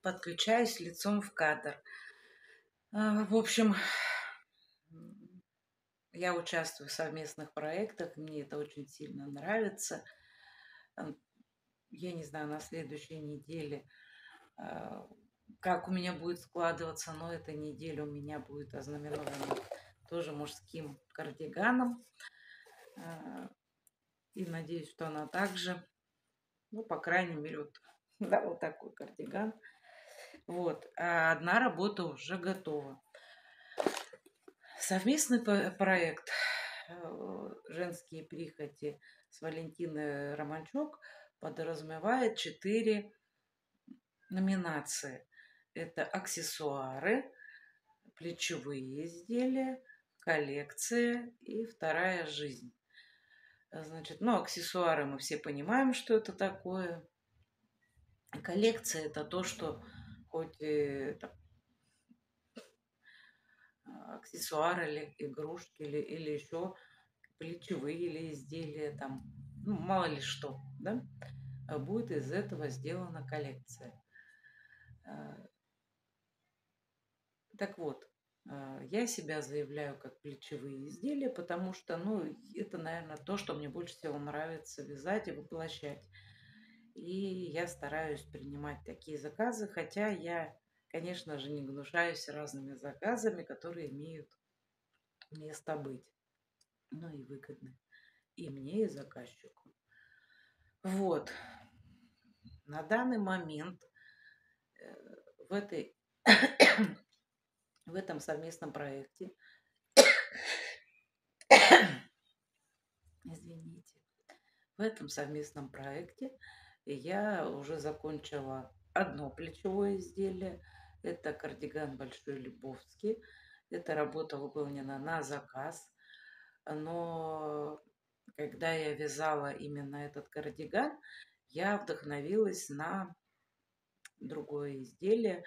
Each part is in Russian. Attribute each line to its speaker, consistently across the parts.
Speaker 1: подключаюсь лицом в кадр. В общем, я участвую в совместных проектах, мне это очень сильно нравится. Ам, Я не знаю, на следующей неделе, а, как у меня будет складываться, но эта неделя у меня будет ознаменована тоже мужским кардиганом. А, И надеюсь, что она также, ну, по крайней мере, вот, да, вот такой кардиган. Вот. А одна работа уже готова. Совместный проект «Женские прихоти» с Валентиной Романчук подразумевает 4 номинации. Это аксессуары, плечевые изделия, коллекция и вторая жизнь. Значит, ну, аксессуары мы все понимаем, что это такое. Коллекция – это то, что хоть там, аксессуары или игрушки или еще плечевые или изделия, там, ну, мало ли что, да, будет из этого сделана коллекция. Так вот, я себя заявляю как плечевые изделия, потому что, ну, это, наверное, то, что мне больше всего нравится вязать и воплощать. И я стараюсь принимать такие заказы, хотя я, конечно же, не гнушаюсь разными заказами, которые имеют место быть, ну и выгодны и мне, и заказчику. Вот. На данный момент в этой в этом совместном проекте, извините, в этом совместном проекте я уже закончила одно плечевое изделие. Это кардиган Большой Лебовский. Эта работа выполнена на заказ. Но когда я вязала именно этот кардиган, я вдохновилась на другое изделие.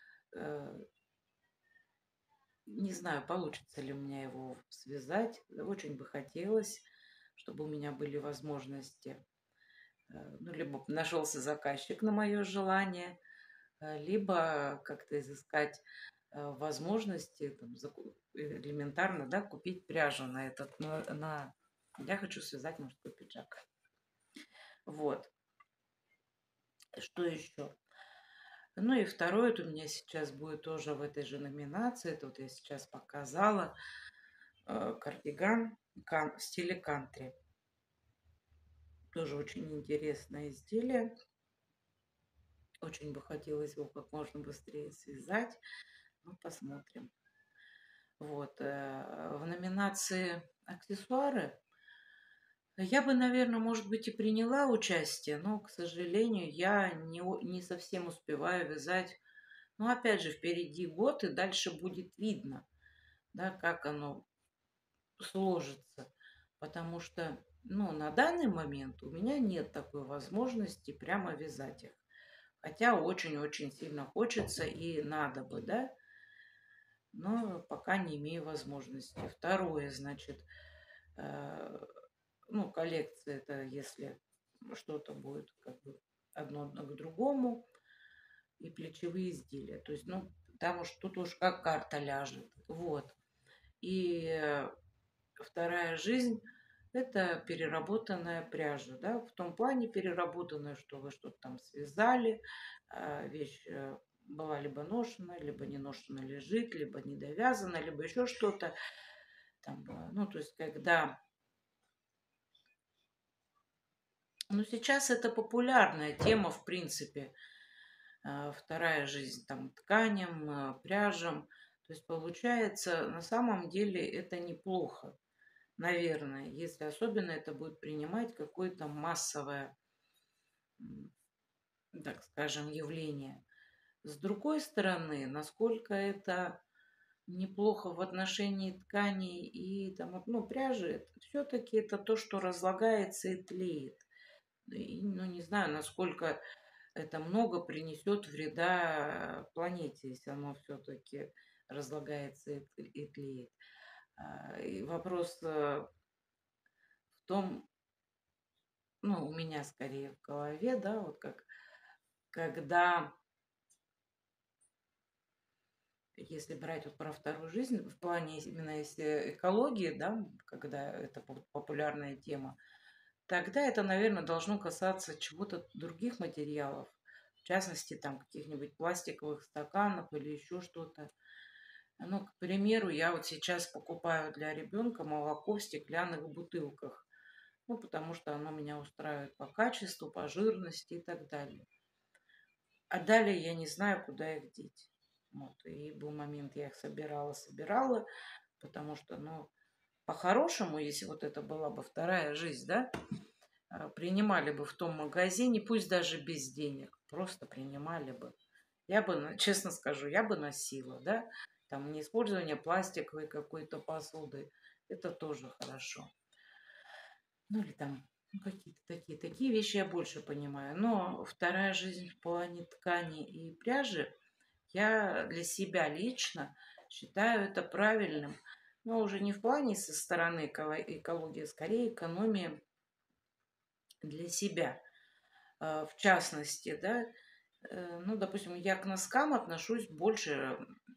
Speaker 1: Не знаю, получится ли у меня его связать. Очень бы хотелось, чтобы у меня были возможности. Ну, либо нашелся заказчик на мое желание, либо как-то изыскать возможности там, элементарно, да, купить пряжу на этот, Я хочу связать мужской пиджак. Вот. Что еще? Ну и второе, это у меня сейчас будет тоже в этой же номинации. Это вот я сейчас показала. Кардиган в стиле кантри. Тоже очень интересное изделие. Очень бы хотелось его как можно быстрее связать. Ну, посмотрим. Вот. В номинации аксессуары я бы, наверное, может быть, и приняла участие, но, к сожалению, я не совсем успеваю вязать. Но, опять же, впереди год, и дальше будет видно, да, как оно сложится. Потому что, ну, на данный момент у меня нет такой возможности прямо вязать их. Хотя очень-очень сильно хочется и надо бы, да, но пока не имею возможности. Второе, значит, э, ну, коллекция это если что-то будет как бы одно к другому, и плечевые изделия. То есть, ну, там уж тут уж как карта ляжет. Вот. И вторая жизнь – это переработанная пряжа, да, в том плане переработанная, что вы что-то там связали, вещь была либо ношена, либо не ношена лежит, либо недовязана, либо еще что-то. Там, ну, то есть, когда... Ну, сейчас это популярная тема, в принципе, вторая жизнь там тканям, пряжам. То есть, получается, на самом деле это неплохо. Наверное, если особенно это будет принимать какое-то массовое, так скажем, явление. С другой стороны, насколько это неплохо в отношении тканей и там, ну, пряжи, все-таки это то, что разлагается и тлеет. И, ну, не знаю, насколько это много принесет вреда планете, если оно все-таки разлагается и тлеет. И вопрос в том, ну, у меня скорее в голове, да, вот как, когда если брать вот про вторую жизнь, в плане именно если экологии, да, когда это популярная тема, тогда это, наверное, должно касаться чего-то других материалов, в частности, там каких-нибудь пластиковых стаканов или еще что-то. Ну, к примеру, я вот сейчас покупаю для ребенка молоко в стеклянных бутылках, ну, потому что оно меня устраивает по качеству, по жирности и так далее. А далее я не знаю, куда их деть. Вот, и был момент, я их собирала, потому что, ну, по-хорошему, если вот это была бы вторая жизнь, да, принимали бы в том магазине, пусть даже без денег, просто принимали бы. Я бы, честно скажу, я бы носила, да, там не использование пластиковой какой-то посуды, это тоже хорошо. Ну или там ну, какие-то такие вещи я больше понимаю. Но вторая жизнь в плане ткани и пряжи, я для себя лично считаю это правильным. Но уже не в плане со стороны экологии, а скорее экономия для себя. В частности, да, ну, допустим, я к носкам отношусь больше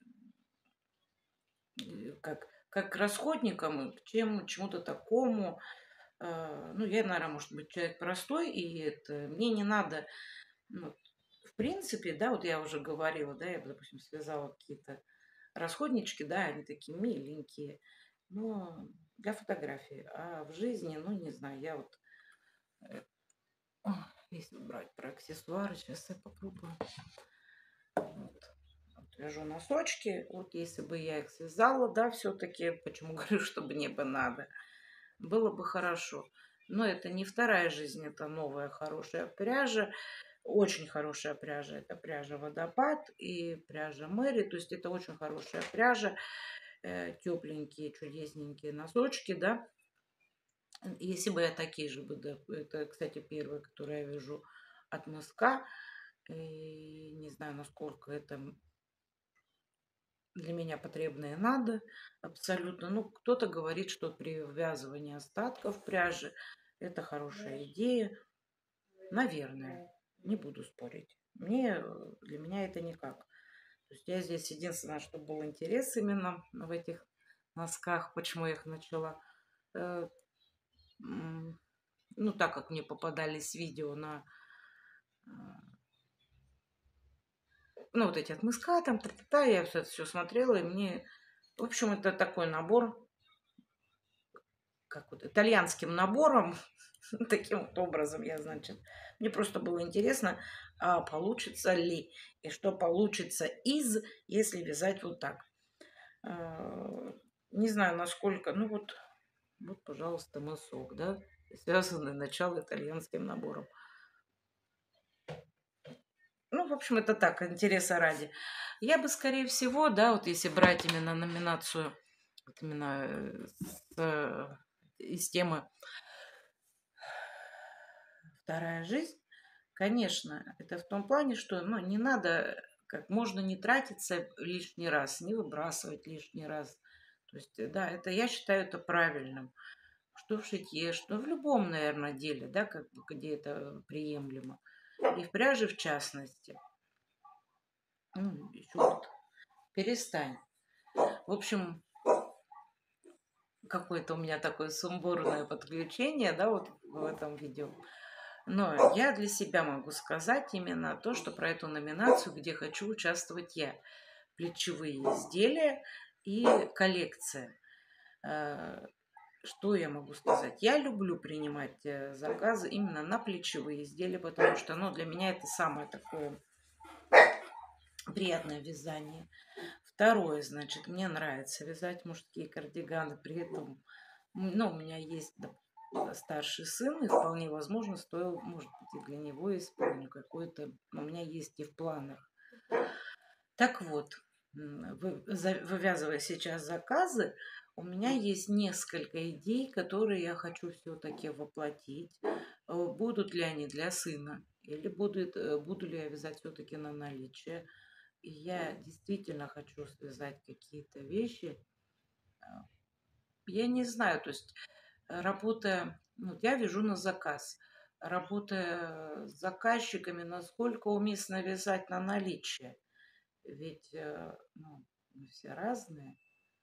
Speaker 1: как к расходникам, чем к чему-то такому. Ну, я, наверное, может быть, человек простой, и это, мне не надо, ну, в принципе, да, вот я уже говорила, да, я, допустим, связала какие-то расходнички, да, они такие миленькие, но для фотографии. А в жизни, ну, не знаю, я вот, э, ох, если брать про аксессуары, сейчас я попробую. Вот. Вот вяжу носочки, вот если бы я их связала, да, все-таки, почему говорю, чтобы не бы надо, было бы хорошо. Но это не вторая жизнь, это новая хорошая пряжа. Очень хорошая пряжа. Это пряжа Водопад и пряжа Мэри. То есть это очень хорошая пряжа. Тепленькие, чудесненькие носочки, да. Если бы я такие же бы, да, это, кстати, первая, которую я вяжу от мыска. И не знаю, насколько это для меня потребное надо. Абсолютно. Ну, кто-то говорит, что при ввязывании остатков пряжи это хорошая идея. Наверное. Не буду спорить. Для меня это никак. То есть я здесь единственное, что был интерес именно в этих носках, почему я их начала. Э, ну, так как мне попадались видео на, ну, вот эти от мыска, там, та-та-та, я все смотрела, и мне, в общем, это такой набор, как вот итальянским набором, таким вот образом я, значит, мне просто было интересно, а получится ли, и что получится если вязать вот так. Не знаю, насколько, ну вот, пожалуйста, мысок, да, связанный начало итальянским набором. Ну, в общем, это так, интереса ради. Я бы, скорее всего, да, вот если брать именно номинацию, вот именно из темы «Вторая жизнь», конечно, это в том плане, что ну, не надо, как можно не тратиться лишний раз, не выбрасывать лишний раз. То есть, да, это я считаю это правильным. Что в шитье, что в любом, наверное, деле, да, как бы, где это приемлемо. И в пряже в частности. Ну, еще вот перестань. В общем, какое-то у меня такое сумбурное подключение, да, вот в этом видео. Но я для себя могу сказать именно то, что про эту номинацию, где хочу участвовать я. Плечевые изделия и коллекция. Что я могу сказать? Я люблю принимать заказы именно на плечевые изделия, потому что ну, для меня это самое такое приятное вязание. Второе, значит, мне нравится вязать мужские кардиганы, при этом ну, у меня есть старший сын, и вполне возможно, стоило, может быть, и для него исполню какое-то, у меня есть и в планах. Так вот, вывязывая сейчас заказы, у меня есть несколько идей, которые я хочу все-таки воплотить. Будут ли они для сына, или буду ли я вязать все-таки на наличие. И я действительно хочу связать какие-то вещи. Я не знаю, то есть работая, ну, я вяжу на заказ. Работая с заказчиками, насколько уместно вязать на наличие. Ведь ну, все разные.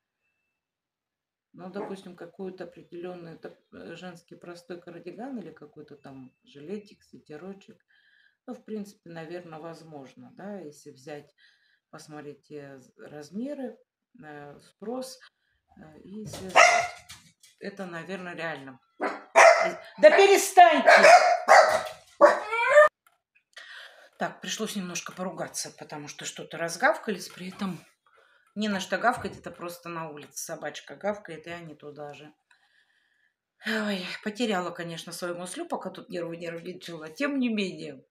Speaker 1: Ну, допустим, какой-то определенный женский простой кардиган или какой-то там жилетик, свитерочек, ну, в принципе, наверное, возможно, да, если взять, посмотреть те размеры, спрос и связать. Это, наверное, реально. Да перестаньте! Так, пришлось немножко поругаться, потому что что-то разгавкались, при этом не на что гавкать, это просто на улице собачка гавкает, и они туда же. Ой, потеряла, конечно, свою мысль, пока тут нервы не различила. Тем не менее,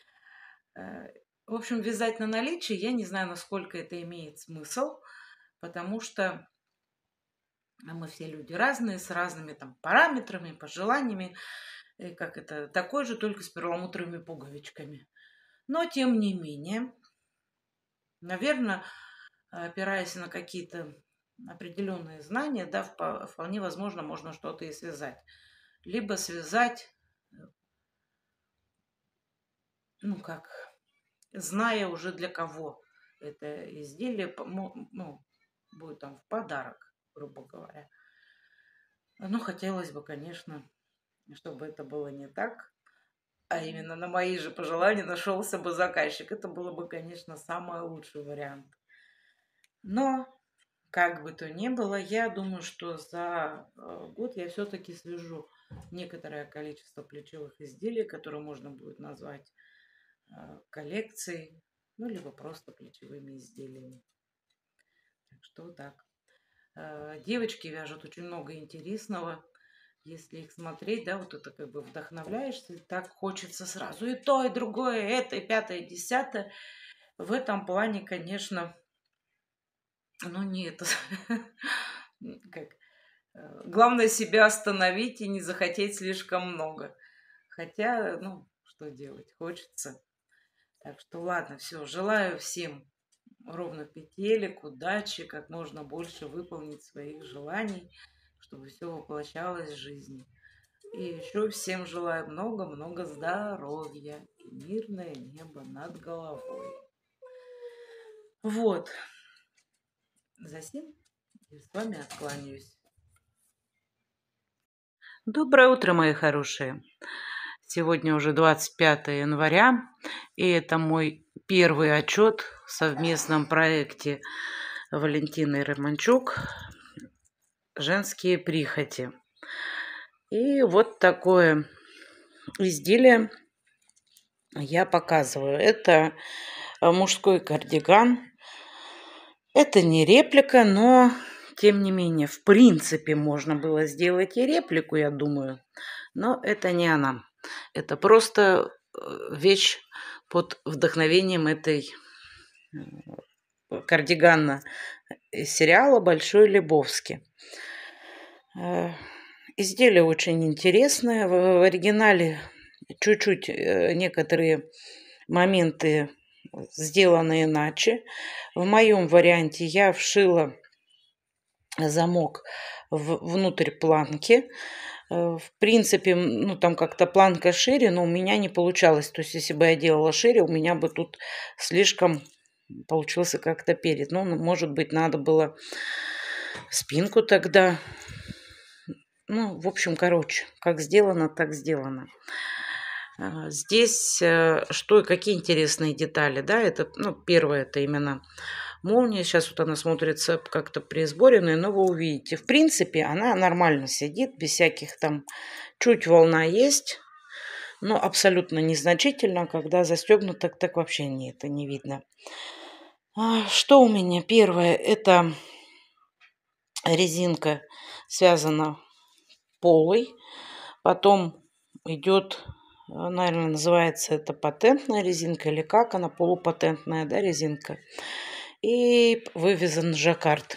Speaker 1: в общем, вязать на наличие, я не знаю, насколько это имеет смысл, потому что мы все люди разные, с разными там параметрами, пожеланиями, и как это, такой же, только с перламутровыми пуговичками. Но, тем не менее, наверное, опираясь на какие-то определенные знания, да, вполне возможно, можно что-то и связать. Либо связать, ну как, зная уже для кого это изделие, ну, будет там в подарок, грубо говоря. Но хотелось бы, конечно, чтобы это было не так, а именно на мои же пожелания нашелся бы заказчик. Это было бы, конечно, самый лучший вариант. Но, как бы то ни было, я думаю, что за год я все-таки свяжу некоторое количество плечевых изделий, которые можно будет назвать коллекцией, ну, либо просто плечевыми изделиями. Так что вот так. Девочки вяжут очень много интересного. Если их смотреть, да, вот это как бы вдохновляешься, и так хочется сразу и то, и другое, и это, и пятое, и десятое. В этом плане, конечно, ну, не это, как, главное себя остановить и не захотеть слишком много. Хотя, ну, что делать, хочется. Так что ладно, все, желаю всем ровно петелек, удачи, как можно больше выполнить своих желаний, чтобы все воплощалось в жизни. И еще всем желаю много-много здоровья и мирное небо над головой. Вот. Засим и с вами откланяюсь. Доброе утро, мои хорошие. Сегодня уже 25 января, и это мой первый отчет в совместном проекте Валентины Романчук «Женские прихоти». И вот такое изделие я показываю. Это мужской кардиган. Это не реплика, но тем не менее, в принципе, можно было сделать и реплику, я думаю. Но это не она. Это просто вещь под вдохновением этой кардигана из сериала «Большой Лебовски». Изделие очень интересное. В оригинале чуть-чуть некоторые моменты сделаны иначе. В моем варианте я вшила замок внутрь планки. В принципе, ну там как-то планка шире, но у меня не получалось. То есть, если бы я делала шире, у меня бы тут слишком получился как-то перед. Ну, может быть, надо было спинку тогда. Ну, в общем, короче, как сделано, так сделано. Здесь что и какие интересные детали, да, это, ну, первое, это именно молния. Сейчас вот она смотрится как-то присборенная, но вы увидите. В принципе, она нормально сидит, без всяких там, чуть волна есть, но абсолютно незначительно. Когда застегнуто, так вообще это не видно. Что у меня? Первое, это резинка связана полой. Потом идет, наверное, называется это патентная резинка или как она, полупатентная, да, резинка. И вывязан жаккард.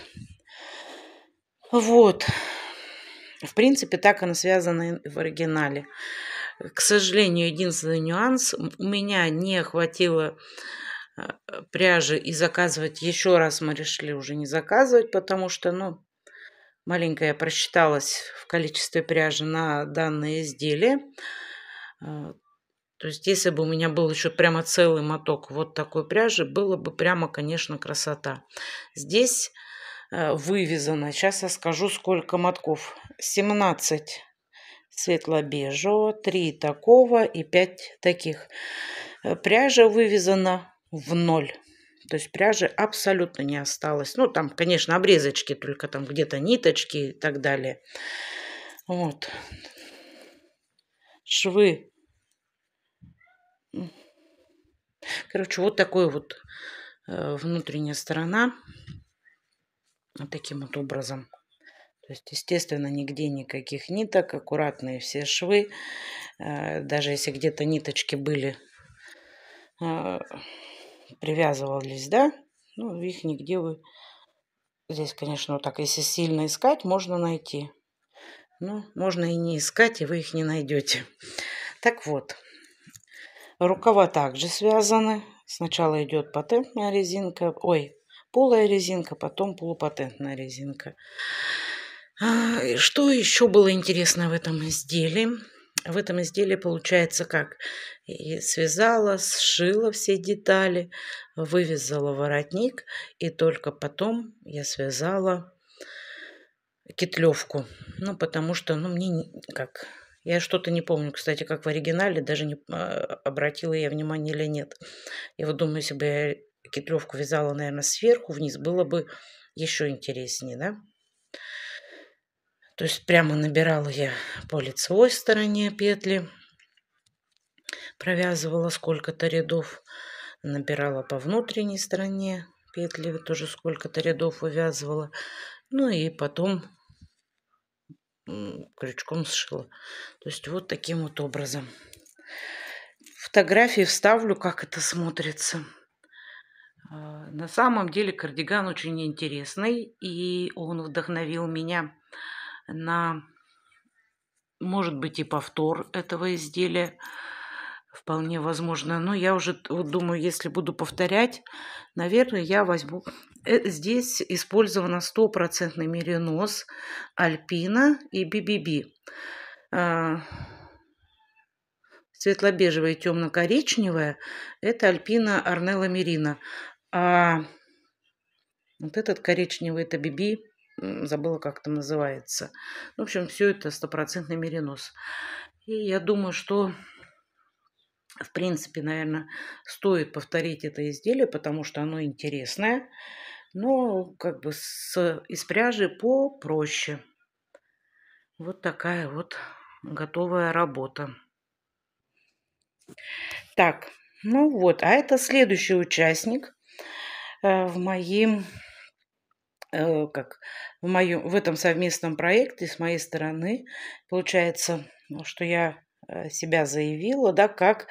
Speaker 1: Вот. В принципе, так она связана в оригинале. К сожалению, единственный нюанс. У меня не хватило пряжи и заказывать еще раз мы решили уже не заказывать, потому что, ну, маленько я просчиталась в количестве пряжи на данное изделие. То То есть, если бы у меня был еще прямо целый моток вот такой пряжи, было бы прямо, конечно, красота. Здесь вывязано, сейчас я скажу, сколько мотков. 17 светло-бежевого, 3 такого и 5 таких. Пряжа вывязана в ноль. То есть пряжи абсолютно не осталось. Ну, там, конечно, обрезочки, только там где-то ниточки и так далее. Вот. Швы. Короче, вот такой вот внутренняя сторона. Вот таким вот образом. То есть, естественно, нигде никаких ниток, аккуратные все швы. Даже если где-то ниточки были, привязывались, да, ну, их нигде вы... Здесь, конечно, вот так, если сильно искать, можно найти. Но можно и не искать, и вы их не найдете. Так вот, рукава также связаны. Сначала идет патентная резинка, ой, полая резинка, потом полупатентная резинка. Что еще было интересно в этом изделии? В этом изделии получается как? И связала, сшила все детали, вывязала воротник, и только потом я связала кетлевку. Ну, потому что, ну, мне как... Я что-то не помню, кстати, как в оригинале, даже не обратила я внимание или нет. Я вот думаю, если бы я кетлевку вязала, наверное, сверху вниз, было бы еще интереснее, да? То есть прямо набирала я по лицевой стороне петли, провязывала сколько-то рядов, набирала по внутренней стороне петли, тоже сколько-то рядов вывязывала, ну и потом крючком сшила. То есть вот таким вот образом. Фотографии вставлю, как это смотрится. На самом деле кардиган очень интересный, и он вдохновил меня на, может быть, и повтор этого изделия. Вполне возможно. Но я уже вот думаю, если буду повторять, наверное, я возьму... Здесь использовано 100% меринос, альпина и BBB. Светло-бежевая и темно-коричневая – это альпина Арнелла Мерина. А вот этот коричневый – это BB, забыла, как там называется. В общем, все это 100% меринос. И я думаю, что, в принципе, наверное, стоит повторить это изделие, потому что оно интересное, но как бы из пряжи попроще. Вот такая вот готовая работа. Так, ну вот, а это следующий участник в в этом совместном проекте с моей стороны. Получается, что я себя заявила, да, как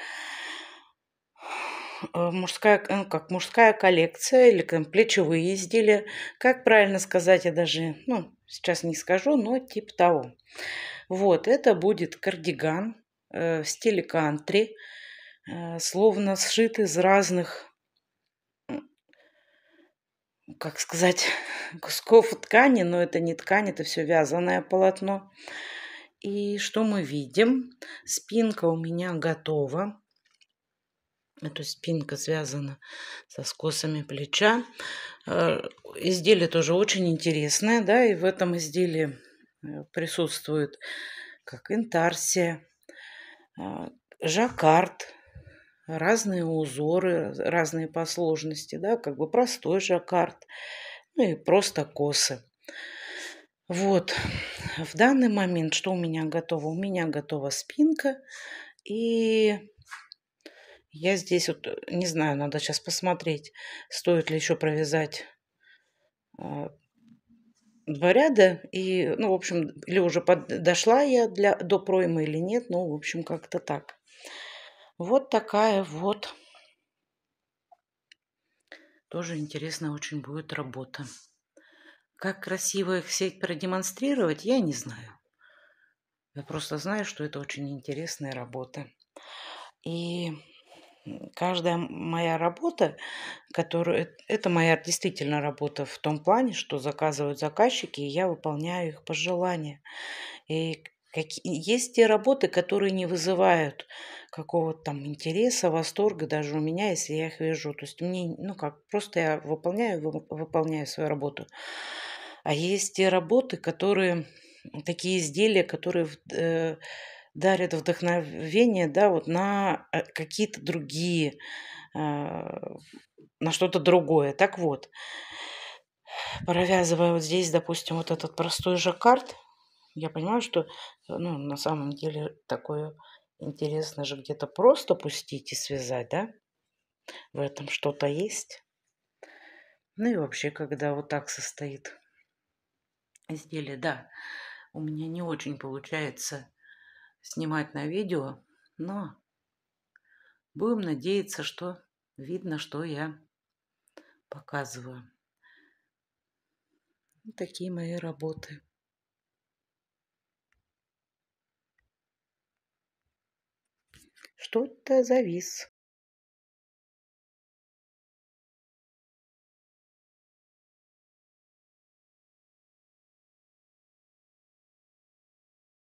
Speaker 1: мужская коллекция или плечевые изделия. Как правильно сказать, я даже, ну, сейчас не скажу, но типа того. Вот, это будет кардиган в стиле кантри, словно сшит из разных, как сказать, кусков ткани, но это не ткань, это все вязаное полотно. И что мы видим? Спинка у меня готова. То есть спинка связана со скосами плеча. Изделие тоже очень интересное, да, и в этом изделии присутствует как интарсия, жаккард, разные узоры, разные по сложности, да, как бы простой жаккард, ну и просто косы. Вот, в данный момент что у меня готово? У меня готова спинка, и я здесь вот, не знаю, надо сейчас посмотреть, стоит ли еще провязать 2 ряда, и, ну, в общем, или уже дошла я до проймы или нет, ну, в общем, как-то так. Вот такая вот тоже интересная очень будет работа. Как красиво их все продемонстрировать, я не знаю. Я просто знаю, что это очень интересная работа. И каждая моя работа, это моя действительно работа в том плане, что заказывают заказчики, и я выполняю их пожелания. И Есть те работы, которые не вызывают какого-то там интереса, восторга даже у меня, если я их вижу. То есть мне, ну как, просто я выполняю свою работу. А есть те работы, которые, такие изделия, которые дарят вдохновение, да, вот на какие-то другие, а, на что-то другое. Так вот, провязывая вот здесь, допустим, вот этот простой жаккард, я понимаю, что, ну, на самом деле такое интересно же где-то просто пустить и связать, да? В этом что-то есть. Ну и вообще, когда вот так состоит изделие, да, у меня не очень получается снимать на видео, но будем надеяться, что видно, что я показываю. Вот такие мои работы. Что-то завис.